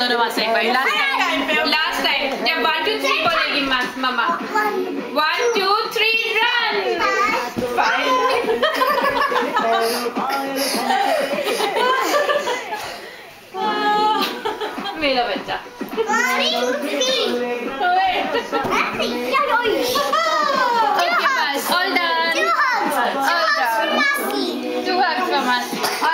दोनों वहाँ से एक बार लास्ट टाइम जब 1 2 3 बोलेगी मम्मा 1 2 3 रन मेरा बच्चा all done. 2 hugs from us.